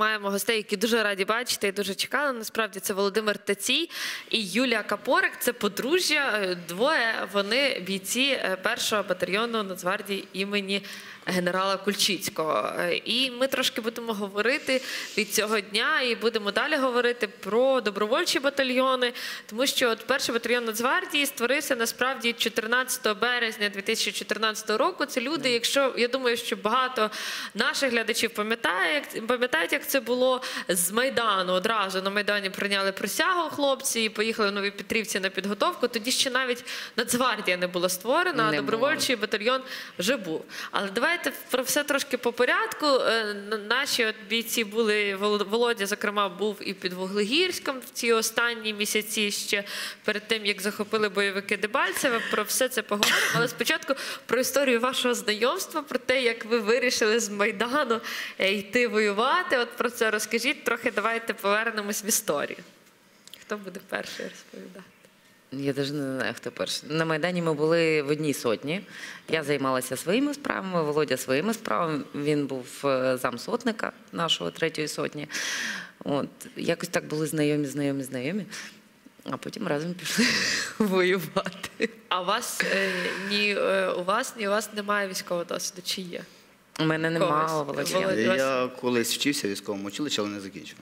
маємо гостей, які дуже раді бачити і дуже чекали. Насправді це Володимир Тацій і Юлія Капорик. Це подружжя, двоє. Вони бійці 1-го батальйону Нацгвардії імені генерала Кульчицького. І ми трошки будемо говорити від цього дня і будемо далі говорити про добровольчі батальйони, тому що от 1-й батальйон Нацгвардії створився насправді 14 березня 2014 року. Це люди, якщо, я думаю, що багато наших глядачів пам'ятають, як це було з Майдану. Одразу на Майдані прийняли присягу хлопці і поїхали в Новій Петрівці на підготовку. Тоді ще навіть Нацгвардія не була створена, а добровольчий батальйон вже був. Але давайте про все трошки по порядку. Наші бійці були, Володя, зокрема, був і під Вуглегірськом в ці останні місяці ще перед тим, як захопили бойовики Дебальцеве. Про все це поговоримо. Але спочатку про історію вашого знайомства, про те, як ви вирішили з Майдану йти воювати. От про це розкажіть трохи, давайте повернемось в історію. Хто буде перший розповідати? Я навіть не знаю, хто перший. На Майдані ми були в одній сотні. Я займалася своїми справами, Володя своїми справами. Він був замсотника нашого 3-ї сотні. От. Якось так були знайомі. А потім разом пішли воювати. А у вас ні у вас немає військового досвіду, чи є? У мене немає, Володя. Я колись вчився в військовому училищі, але не закінчував.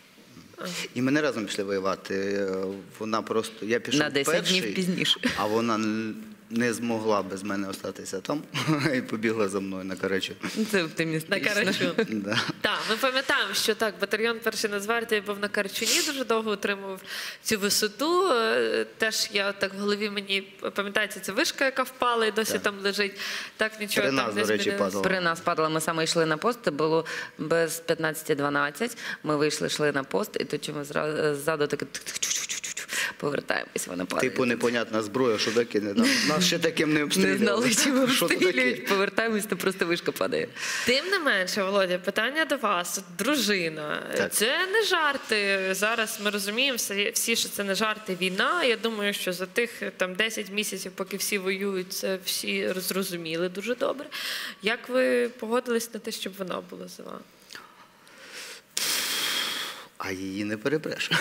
І мене разом пішли воювати. Вона просто, я пішов на 10 перший, днів пізніше. А вона не змогла без мене залишитися там і побігла за мною на Карачу. Це оптимістично. На Карачу. Да. Так, ми пам'ятаємо, що так, батальйон 1-ї Нацгвардії був на Карачуні, дуже довго утримував цю висоту. Теж я так в голові мені, пам'ятаєте, це вишка, яка впала і досі там лежить. Так нічого там не змінилося. При нас падала, ми саме йшли на пост, це було без 15-12. Ми вийшли, йшли на пост, і тут ми ззаду таке повертаємось, вона падає. Типу непонятна зброя, що викине. Нас ще таким не обстрілювали. Не знали, чим обстрілюють, повертаємось, то просто вишка падає. Тим не менше, Володя, питання до вас. Дружина. Так. Це не жарти. Зараз ми розуміємо всі, що це не жарти, війна. Я думаю, що за тих 10 місяців, поки всі воюють, це всі зрозуміли дуже добре. Як ви погодились на те, щоб вона була з вами? А її не перебреш.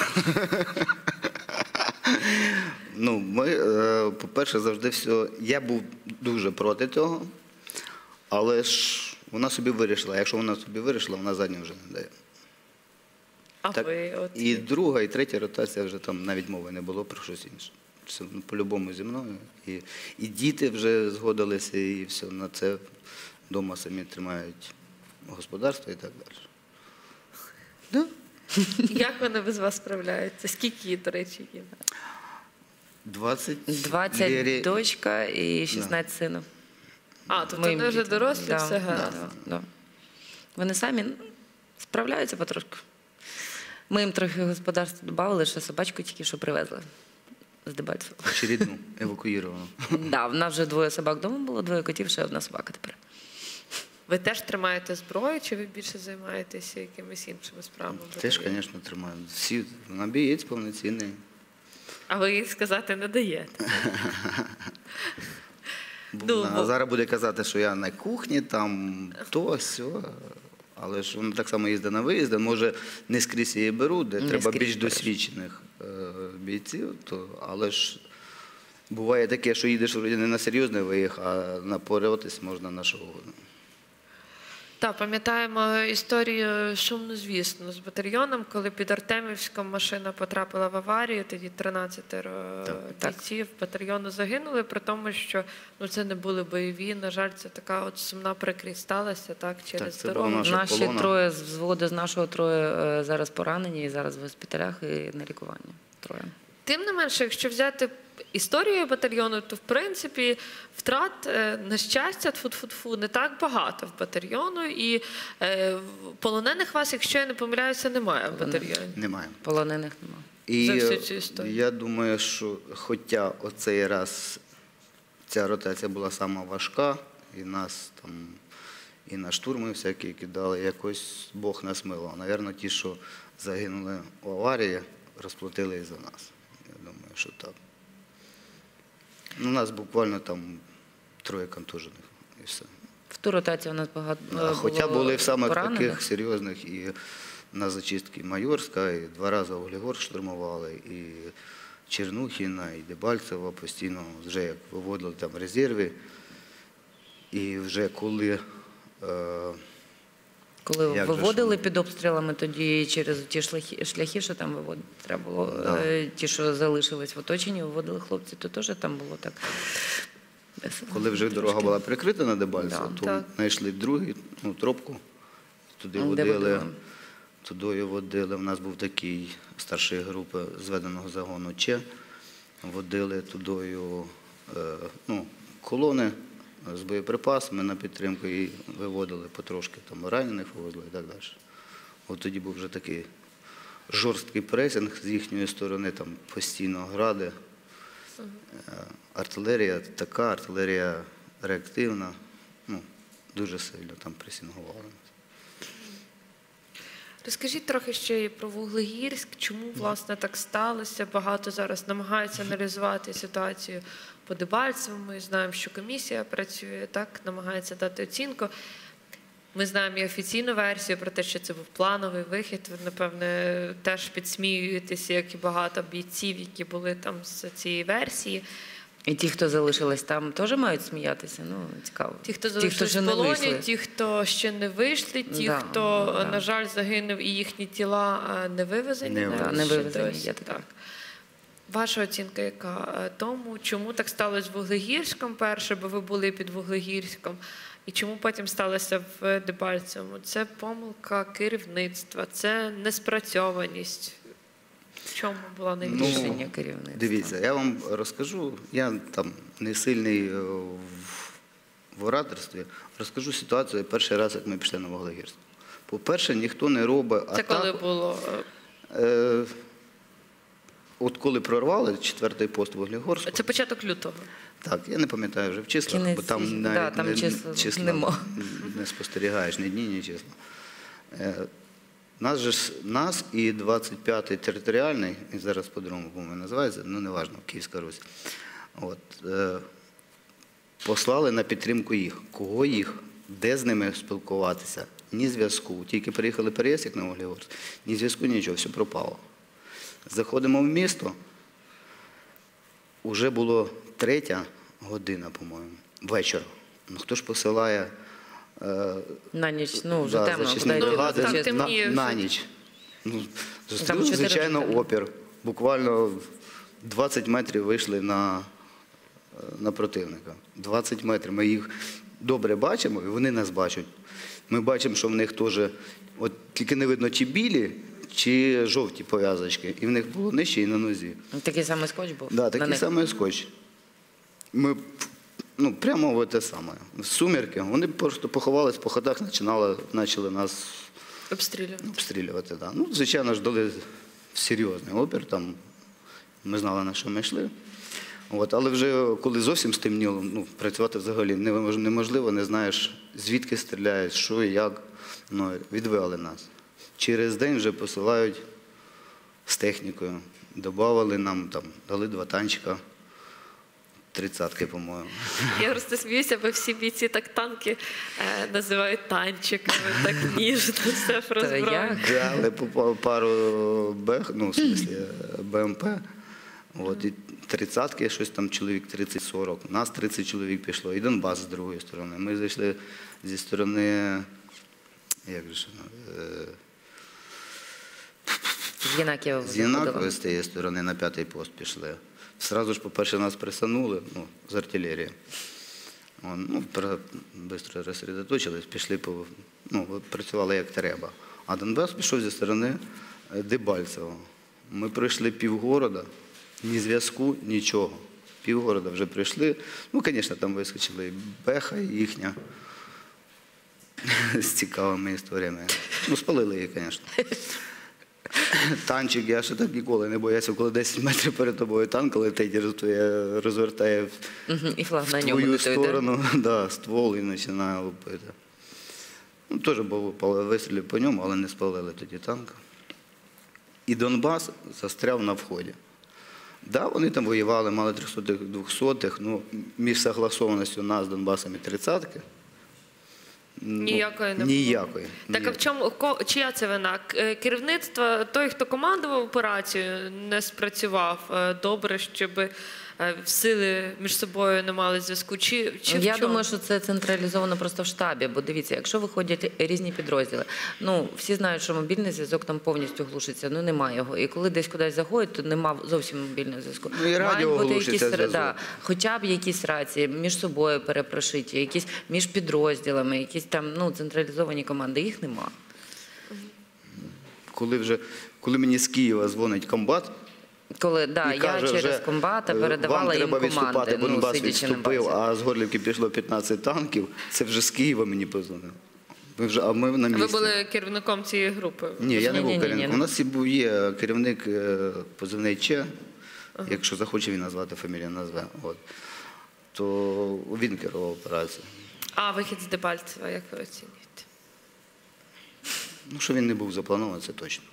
Ну, ми, по-перше, завжди все... Я був дуже проти того, але ж вона собі вирішила. Якщо вона собі вирішила, вона задню вже не дає. А Так. ви? От... І друга, і третя ротація вже там навіть мови не було про щось інше. Все по-любому зі мною. І діти вже згодилися, і все. На це вдома самі тримають господарство і так далі. Да? Як вони без вас справляються? Скільки їй, до речі, є? 20 дочка і 16 синів. А, тобто вони вже дорослі, все гаразд. Да. Вони самі справляються потрошку. Ми їм трохи господарства додали, що собачку тільки що привезли з Дебальцева. Очередну, евакуїровано. Да, в нас вже 2 собак вдома було, 2 котів, ще 1 собака тепер. Ви теж тримаєте зброю, чи ви більше займаєтеся якимись іншими справами? Теж, звісно, тримаю. Всі, вона бієць повноцінний. А ви їй сказати не даєте? Зараз буде казати, що я на кухні, там то, сьо. Але ж вона так само їздить на виїзди. Може, не скрізь її беруть, де треба більш досвідчених бійців. Але ж буває таке, що їдеш не на серйозний виїзд, а напоротись можна на що угодно. Так, пам'ятаємо історію сумну, звісно, з батальйоном, коли під Артемівськом машина потрапила в аварію, тоді 13 бійців батальйону загинули, при тому, що це не були бойові. На жаль, це така от сумна прикрість сталася, так, через дорогу. Наші 3 з взводу, з нашого 3 зараз поранені, і зараз в госпіталях і на лікуванні. 3. Тим не менше, якщо взяти історію батальйону, то, в принципі, втрат, на щастя, тфу-тфу-тфу, не так багато в батальйону. І полонених вас, якщо я не помиляюся, немає в батальйоні. Немає. Полонених немає. І за всю цю історію. Я думаю, що хоча оцей раз ця ротація була сама важка, і нас там, і на штурми всякі кидали, якось Бог нас милував. Навірно, ті, що загинули в аварії, розплатили і за нас. Я думаю, що так. У нас буквально там 3 контужених і все. В ту ротацію у нас багато Хоча були в самих таких серйозних і на зачистки Майорська, і 2 рази Углегорськ штурмували, і Чернухіна, і Дебальцево постійно, вже як виводили там резерви. І вже коли Коли Як же ж виводили ми? під обстрілами, тоді через ті шляхи, що там виводити треба було, ті, що залишились в оточенні, виводили хлопці, то теж там було так. Коли вже дорога була прикрита на Дебальцево, Да, то так. знайшли другу тропку, туди Де водили. водили? Туди водили. У нас був такий старший групи зведеного загону Че. Водили tudою колони з боєприпасами на підтримку і виводили потрошки, там ранених вивозили і так далі. От тоді був вже такий жорсткий пресинг з їхньої сторони, там постійно гради. Артилерія така, артилерія реактивна, дуже сильно там пресингували. Розкажіть трохи ще і про Вуглегірськ, чому, власне, так сталося. Багато зараз намагаються аналізувати ситуацію по Дебальцеву. Ми знаємо, що комісія працює, так, намагається дати оцінку. Ми знаємо і офіційну версію про те, що це був плановий вихід. Ви, напевне, теж підсміюєтеся, як і багато бійців, які були там з цієї версії. І ті, хто залишились там, теж мають сміятися? Ну, цікаво. Ті, хто залишились ще в не полоні, вийшли. ті, хто ще не вийшли, ті, Да, хто, да. на жаль, загинув і їхні тіла не вивезені. Не навіть не ще вивезені, досі. є таке. Так. Ваша оцінка яка тому, чому так сталося з Вуглегірськом перше, бо ви були під Вуглегірськом, і чому потім сталося в Дебальцевому? Це помилка керівництва, це неспрацьованість. В чому була найбільша? Рішення керівництва. Дивіться, я вам розкажу, я там не сильний в ораторстві, розкажу ситуацію перший раз, як ми пішли на Вуглегірськ. По-перше, ніхто не робить Це атаку. коли було? От коли прорвали 4-й пост Вуглегорську, Це початок лютого. так, я не пам'ятаю вже в числах, Кінець бо там січня. навіть Да, там числа нема. не спостерігаєш, ні дні, ні числа. Нас і 25-й територіальний, і зараз по-другому, по-моєму, називається, неважно, Київська Русь, послали на підтримку їх. Кого їх? Де з ними спілкуватися? Ні зв'язку. Тільки приїхали переїзд на Вуглегорськ, ні зв'язку, нічого, все пропало. Заходимо в місто, вже було 3-я година, по-моєму, вечора. Ну, хто ж посилає На ніч, ну, вже темно. зачисні куди йти? бригади там темніє на вже. ніч. Ну, Там зустріли, 4 звичайно, години. опір. Буквально 20 метрів вийшли на противника. 20 метрів. Ми їх добре бачимо, і вони нас бачать. Ми бачимо, що в них теж, от тільки не видно, чи білі, чи жовті пов'язочки. І в них було нижче і на нозі. Такий самий скотч був? Да, на такий них? самий скотч. Ми прямо в те саме. В сумерки. Вони просто поховались по ходах, почали нас обстрілювати. Да. Ну, звичайно ж, дали серйозний опір. Там, ми знали, на що ми йшли. От, але вже коли зовсім стемніло, працювати взагалі неможливо, не знаєш, звідки стріляють, що і як. Відвели нас. Через день вже посилають з технікою. Добавили нам, дали 2 танчика, 30-ки, по-моєму. Я просто сміюся, бо всі бійці так танки називають танчиками, так ніжно все про Та зброю. як? Дали пару в смислі БМП. От, і 30-ки, щось там чоловік 30-40. Нас 30 чоловік пішло. І Донбас з другої сторони. Ми зайшли зі сторони, як же, З Єнакієва. з Єнакової з тієї сторони на 5-й пост пішли. Зразу ж, по-перше, нас присанули, з артилерії. Швидко розсередоточились, пішли, працювали як треба. А Донбас пішов зі сторони Дебальцева. Ми пройшли півгорода, ні зв'язку, нічого. Півгорода вже прийшли. Ну, звісно, там вискочила і Беха їхня з цікавими історіями. Спалили її, звісно. Танчик, я ще так ніколи не боявся, коли 10 метрів перед тобою танк летить, розвертає І флаг на в ньому твою летить, да? сторону, ствол і починає лупити. Теж було вистрілів по ньому, але не спалили тоді танк. І Донбас застряв на вході. Да, вони там воювали, мали 300-х, 200-х, між согласованістю нас з Донбасом і 30-ки Ніякої не було. Ніякої. Так а в чому, чия це вина? Керівництво, той, хто командував операцією, не спрацював добре, щоб сили між собою не мали зв'язку? Чи в чому? Я думаю, що це централізовано просто в штабі, бо дивіться, якщо виходять різні підрозділи, всі знають, що мобільний зв'язок там повністю глушиться, немає його. І коли десь кудись заходять, то немає зовсім мобільного зв'язку. І радіо глушиться зв'язок. Хоча б якісь рації між собою перепрошиті, якісь між підрозділами, якісь там централізовані команди, їх нема. Коли мені з Києва дзвонить комбат, Коли, і я каже, через вже, комбата передавала їм вам треба відступати, команди, Донбас сидячи на відступив, базі. а з Горлівки пішло 15 танків, це вже з Києва мені позвонив. А ми на місці. Ви були керівником цієї групи? Ні, я не був Ні. керівником. У нас є керівник позивний Че, якщо захоче він назвати фамілію, назве. То він керував операцією. А вихід з Дебальцева, як ви оцінюєте? Що він не був запланований, це точно.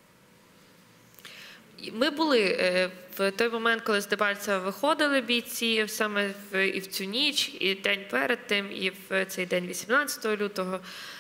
Ми були в той момент, коли з Дебальцева виходили бійці, саме і в цю ніч, і день перед тим, і в цей день 18 лютого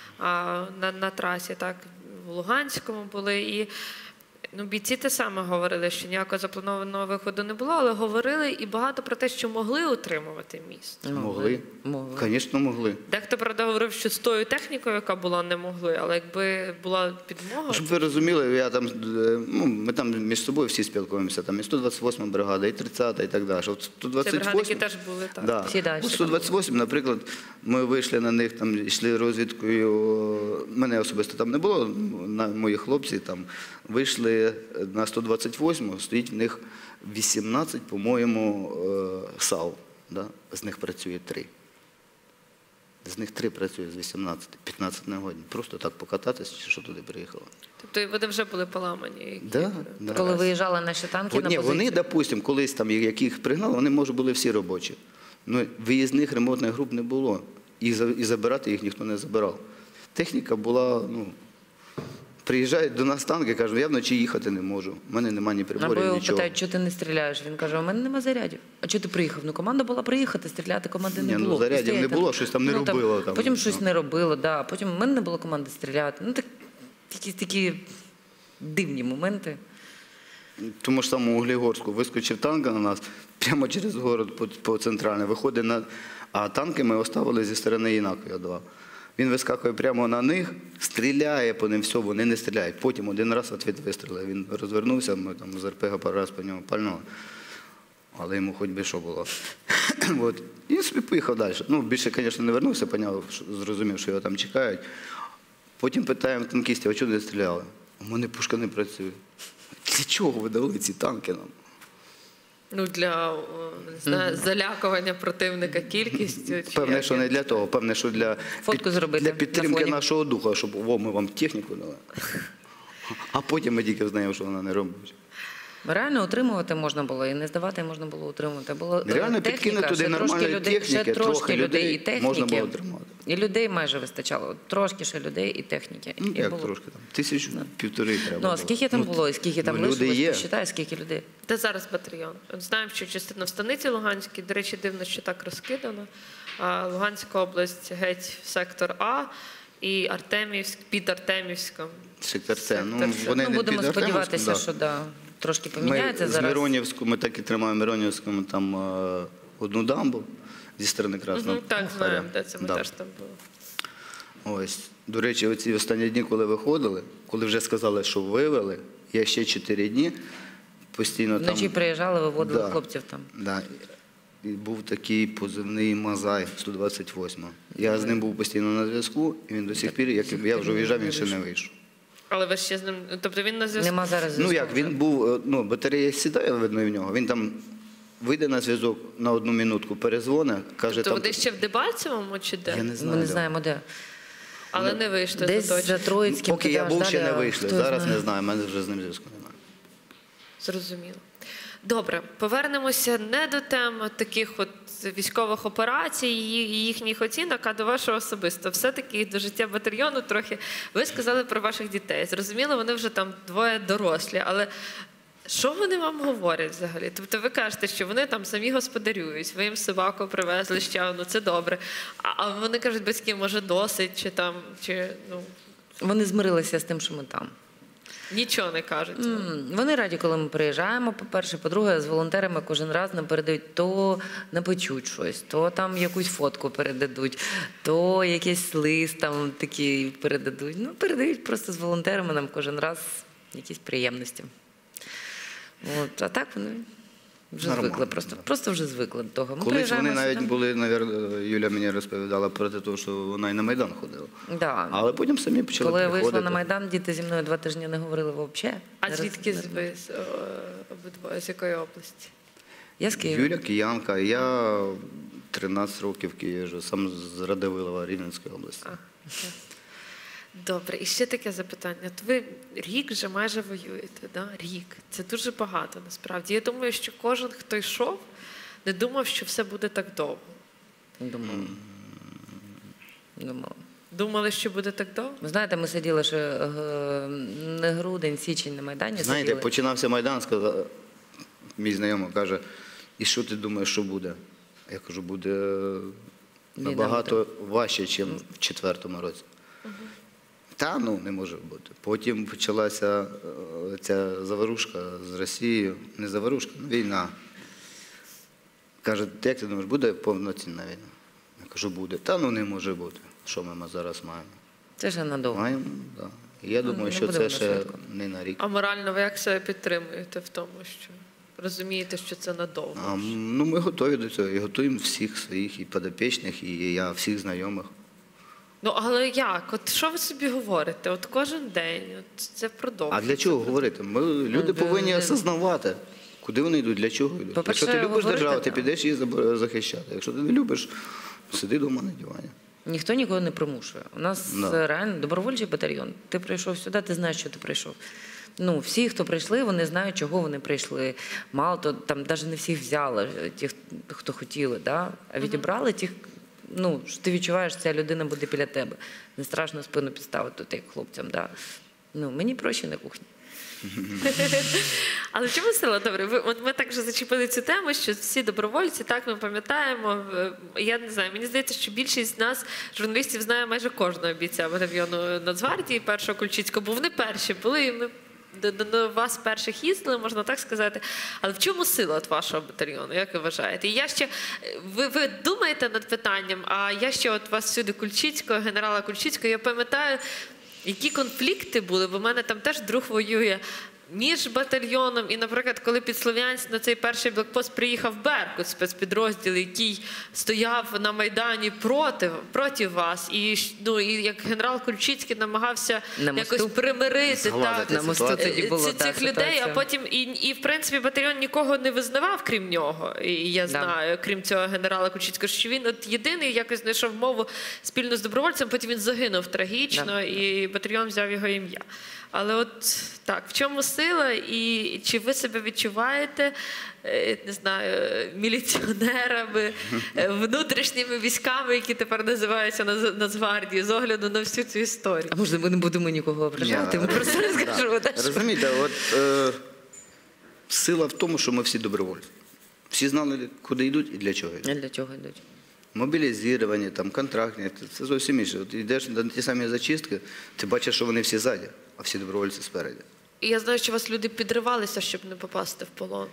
на трасі, так, в Луганському були. І бійці те саме говорили, що ніякого запланованого виходу не було, але говорили і багато про те, що могли утримувати місто. Могли. Звісно, могли. Дехто, правда, говорив, що з тою технікою, яка була, не могли, але якби була підмога... Щоб ви розуміли, ми там між собою всі спілкуємося, там і 128 бригада, і 30-та, і так далі. От Це бригади, 128, які теж були, так. да. Всі далі. От 128, наприклад, ми вийшли на них, там йшли розвідкою, мене особисто там не було, мої хлопці там вийшли на 128, стоїть в них 18, по-моєму, САУ, да? З них працює 3. З них 3 працює з 18, 15 не годні. Просто так покататися, чи що туди приїхало. Тобто вони вже були поламані? Да. Коли виїжджали наші танки на позиції. Вони, допустимо, колись там, яких пригнали, вони, може, були всі робочі. Виїзних ремонтних груп не було. І забирати їх ніхто не забирав. Техніка була, приїжджають до нас танки, кажуть, я вночі їхати не можу, в мене немає ні приборів, Або його нічого. питають, чого ти не стріляєш? Він каже, у мене нема зарядів. А чого ти приїхав? Команда була приїхати, стріляти команди не було. Зарядів Стоять не там. було, щось там не робило. Потім щось не робило, да. Потім в мене не було команди стріляти. Якісь такі дивні моменти. Тому ж самому Углігорську вискочив танк на нас, прямо через город по центральне, виходить а танки ми оставили зі сторони Інакова 2. Він вискакує прямо на них, стріляє по ним, все, вони не стріляють. Потім один раз відвід вистрілив. Він розвернувся, ми там з РПГ пару раз по ньому пальнули. Але йому хоч би що було. І він собі поїхав далі. Більше, звісно, не вернувся, зрозумів, що його там чекають. Потім питаємо танкістів, а чого не стріляли? У мене пушка не працює. Для чого ви дали ці танки нам? Для залякування противника кількістю. Певне, що не для того. Певне, що для підтримки нашого духа, щоб ми вам техніку дали. А потім ми тільки знаємо, що вона не робить. Реально утримувати можна було, і не здавати можна було утримувати. Реально підкинути туди нормальної техніки, трохи людей і техніки, можна було утримувати. І людей майже вистачало. Трошки ще людей і техніки. Як трошки? 1000-1500 треба було. А скільки там було, і скільки там лишилось? Посчитай, скільки людей. Де зараз батальйон? Знаємо, що частина в станиці Луганській, до речі, дивно, що так розкидано. Луганська область геть в сектор А і під Артемівськом. Сектор С. Будемо сподіватися, що трошки поміняється зараз. З Миронівську, ми так і тримаємо Миронівському там одну дамбу зі сторони Красного. Так, знаємо, де це ми теж там були. До речі, оці останні дні, коли виходили, коли вже сказали, що вивели, я ще 4 дні постійно там... Вночі приїжджали, виводили хлопців там. Так. І був такий позивний Мазай 128. Я з ним був постійно на зв'язку, і він до сих пір, як я вже виїжджав, він ще не вийшов. Але ви ще з ним, тобто він на зв'язку? Нема зараз зв'язку. Він був, батарея сідає, видно, в нього, він там вийде на зв'язок на 1 минутку, перезвоне, каже... Тобто ви ще в Дебальцевому чи де? Я не знаю. Ми не знаємо, де. Але не вийшли. Десь за Троїцьким. Поки я був, ще не вийшли. Зараз не знаю, в мене вже з ним зв'язку немає. Зрозуміло. Добре, повернемося не до тем таких військових операцій і їхніх оцінок, а до вашого особисто. Все-таки до життя батальйону трохи. Ви сказали про ваших дітей. Зрозуміло, вони вже там 2 дорослі, але Що вони вам говорять взагалі? Тобто ви кажете, що вони там самі господарюють, ви їм собаку привезли ще одну, це добре. А вони кажуть, батьки, може досить, чи там, чи ну Вони змирилися з тим, що ми там. нічого не кажуть. Вони раді, коли ми приїжджаємо, по-перше. По-друге, з волонтерами кожен раз нам передають то напечуть щось, то там якусь фотку передадуть, то якийсь лист там такий передадуть. Ну, передають просто з волонтерами нам кожен раз якісь приємності. От, а так вони вже Нормально, звикли, просто вже звикли до того. Ми Колись приїжджаємо вони навіть сюди. були, навірно, Юля мені розповідала про те, що вона і на Майдан ходила. Да. Але потім самі почали Коли я приходити. вийшла на Майдан, діти зі мною 2 тижні не говорили взагалі. А звідки ви обидва, з якої області? Я з Києва. Юля киянка, я 13 років в Києві живу, сам з Радивилова, Рівненської області. Добре, і ще таке запитання. От ви рік вже майже воюєте, да? Рік. Це дуже багато насправді. Я думаю, що кожен, хто йшов, не думав, що все буде так довго. Думала. Думали, що буде так довго? Ви знаєте, ми сиділи ще не грудень, січень на Майдані. Знаєте, сиділи. починався Майдан, сказав, мій знайомий каже, і що ти думаєш, що буде? Я кажу, буде набагато важче, ніж в 2004 році. Та, ну, не може бути. Потім почалася ця заварушка з Росією. Не заварушка, а війна. Каже, як ти думаєш, буде повноцінна війна? Я кажу, буде. Та, ну, не може бути. Що ми зараз маємо? Це ж надовго. Маємо, так. Да. Я думаю, не що буде це воно ще швидко. не на рік. А морально ви як себе підтримуєте в тому, що розумієте, що це надовго? Ну, ми готові до цього. І готуємо всіх своїх і підопічних, і я всіх знайомих. Ну, але як? От що ви собі говорите? От кожен день, от це продовжується. А для чого говорити? Люди повинні осознавати, куди вони йдуть, для чого йдуть. По-перше, Якщо ти любиш говорити, державу, ти так. підеш її захищати. Якщо ти не любиш, сиди вдома на дивані. Ніхто нікого не примушує. У нас Да. реально добровольчий батальйон. Ти прийшов сюди, ти знаєш, що ти прийшов. Ну, всі, хто прийшли, вони знають, чого вони прийшли. Мало то, там навіть не всіх взяли, ті, хто хотіли, да? А відібрали тих, ну, що ти відчуваєш, ця людина буде біля тебе. Не страшно спину підставити, тут, як хлопцям, да? Ну, мені проще на кухні. Але в чому сила? Добре, от ми так вже зачепили цю тему, що всі добровольці, так, ми пам'ятаємо. Я не знаю, мені здається, що більшість з нас, журналістів, знає майже кожного бійця батальйону Нацгвардії, першого Кульчицького, бо вони перші були, і ми до вас перших їздили, можна так сказати. Але в чому сила от вашого батальйону, як ви вважаєте? І я ще, ви думаєте над питанням, а я ще от вас сюди Кульчицького, генерала Кульчицького, я пам'ятаю, які конфлікти були, бо в мене там теж друг воює між батальйоном. І, наприклад, коли під Слов'янськ на цей перший блокпост приїхав Беркут, спецпідрозділ, який стояв на Майдані проти вас, і, ну, і як генерал Кульчицький намагався На мосту? якось примирити Згладити На мосту ситуацію. тоді було, цих людей, ситуація. а потім, і в принципі, батальйон нікого не визнавав, крім нього. І я знаю, крім цього генерала Кульчицького, що він от єдиний якось знайшов мову спільно з добровольцем, потім він загинув трагічно, і батальйон взяв його ім'я. Але от так, в чому сила, і чи ви себе відчуваєте, не знаю, міліціонерами, внутрішніми військами, які тепер називаються Нацгвардії, з огляду на всю цю історію? А може, ми не будемо нікого ображати? Ми просто розкажемо. Да. Розумієте, от сила в тому, що ми всі добровольці. Всі знали, куди йдуть і для чого йдуть. Для чого йдуть? Мобілізовані, там, контрактні, це зовсім інше. От йдеш на ті самі зачистки, ти бачиш, що вони всі ззаді, а всі добровольці спереді. І я знаю, що вас люди підривалися, щоб не попасти в полон.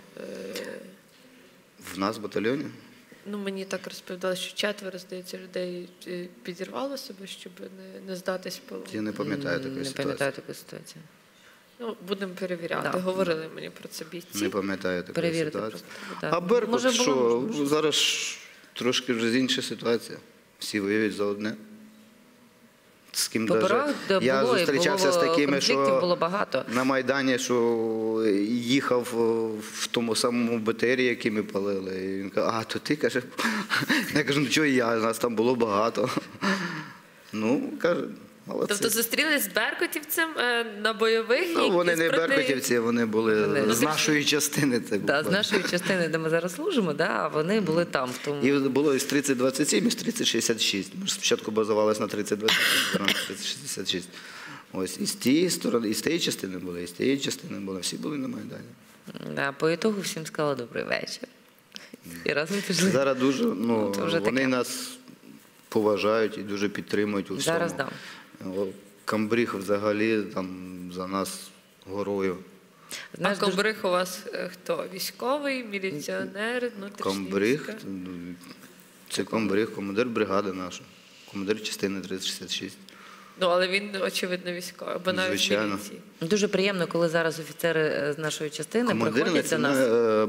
В нас в батальйоні? Ну, мені так розповідали, що 4, здається, людей підірвало себе, щоб не здатись в полон. Я не пам'ятаю такої Не ситуації. пам'ятаю такої ситуації. Ну, будемо перевіряти. Да. Говорили мені про це бійці. Не пам'ятаю такої Перевірити ситуації. просто. Да. А Беркут, Може, було, що може. зараз ж трошки вже інша ситуація. Всі воюють за одне. З ким Поперед даже я було, і зустрічався було, з такими, конфліктів що було багато. на Майдані, що їхав в тому самому БТРі, який ми палили. І він каже, а то ти, каже, я кажу, ну чого я, нас там було багато. Ну, каже, молодці. Тобто зустрілись з беркутівцем на бойових? Ну, вони які не проти- беркутівці, вони були Вони- з нашої частини. Це Да, з було. нашої частини, де ми зараз служимо, да, а вони були там. В тому. І було із 3027, із 3066. Ми ж спочатку базувалися на 3027, на 3066. Ось, і з тієї сторони, і з тієї частини були, і з тієї частини були. Всі були на Майдані. Да, по ітогу всім сказала добрий вечір. І разом пішли. Зараз дуже, ну, Це вже вони таке. нас поважають і дуже підтримують у всьому. Зараз да. Камбріг взагалі там за нас горою. Знаєш, А Комбриг у вас хто? Військовий, міліціонер, внутрішній Камбриг, війська? це Камбриг, командир бригади наша, командир частини 366. Ну, але він, очевидно, військовий, бо навіть в Звичайно. міліції. дуже приємно, коли зараз офіцери з нашої частини Командир приходять до нас.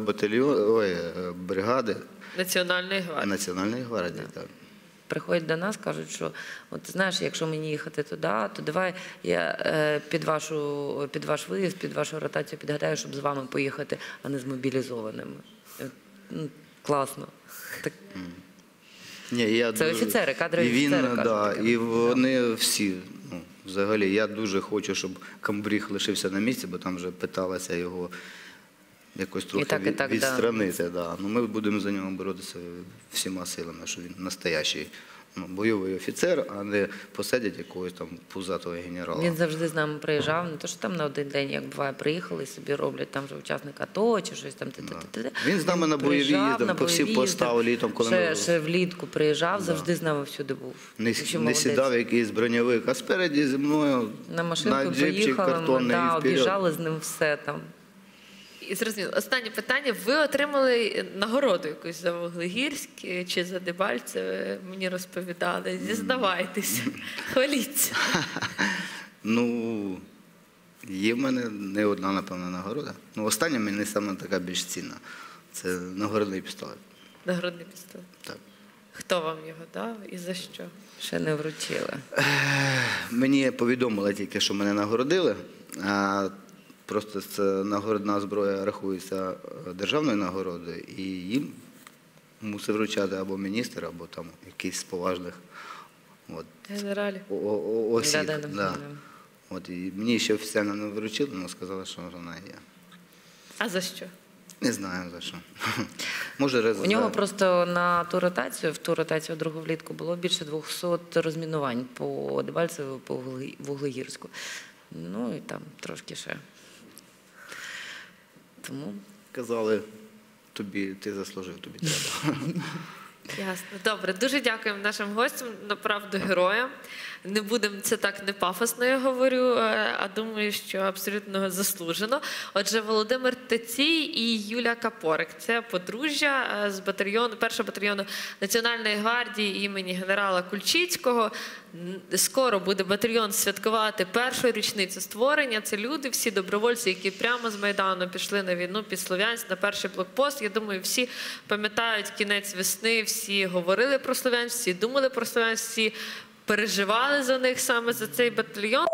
бригади Національної гвардії. Національної гвардії. Так. Приходять до нас, кажуть, що от знаєш, якщо мені їхати туди, то давай я під ваш виїзд, під вашу ротацію підгадаю, щоб з вами поїхати, а не з мобілізованими. Ну, класно. Так, Ні, я Це офіцери, кадрові і він, офіцери кажуть да, таке. і вони всі, ну, взагалі, я дуже хочу, щоб Камбріг лишився на місці, бо там вже питалася його якось трохи так, і так, да. відстранити. Да. Ну, ми будемо за нього боротися всіма силами, що він настоящий, ну, бойовий офіцер, а не посадять якогось там пузатого генерала. Він завжди з нами приїжджав, не то що там на один день, як буває, приїхали і собі роблять там вже учасник АТО чи щось там. Він з нами на бойові приїжджав, їздив, на по всіх бойові постав їздив. літом, коли ми Ще влітку приїжджав, завжди з нами всюди був. не Ще молодець. сідав якийсь броньовик, а спереді зі мною На машинку джипчик поїхали, ми картонний і вперед. об'їжджали з ним все там. І зрозуміло. Останнє питання. Ви отримали нагороду якусь за Вуглегірськ чи за Дебальцеве? Мені розповідали. Зізнавайтеся. Хваліться. Ну, є в мене не одна, напевно, нагорода. Ну, остання мені саме така більш цінна. Це нагородний пістолет. Нагородний пістолет. Так. Хто вам його дав і за що? Ще не вручили. Мені повідомили тільки, що мене нагородили, а просто це нагородна зброя рахується державною нагородою, і їм мусив вручати або міністр, або там якийсь з поважних от, Генералі. осіб. Да-да-да. Да. От, і мені ще офіційно не вручили, але сказали, що вона є. А за що? Не знаю за що. Може, У нього просто на ту ротацію, в ту ротацію другу влітку було більше 200 розмінувань по Дебальцеву, по Вуглегірську. Ну і там трошки ще. Тому казали, тобі ти заслужив, тобі треба. Ясно. Добре, дуже дякуємо нашим гостям, направду героям. Не будемо це так не пафосно, я говорю, а думаю, що абсолютно заслужено. Отже, Володимир Тецій і Юлія Капорик – це подружжя з першого батальйону Національної гвардії імені генерала Кульчицького. Скоро буде батальйон святкувати першу річницю створення. Це люди, всі добровольці, які прямо з Майдану пішли на війну під Слов'янськ, на перший блокпост. Я думаю, всі пам'ятають кінець весни, всі говорили про Слов'янськ, всі думали про Слов'янськ, всі переживали за них саме за цей батальйон.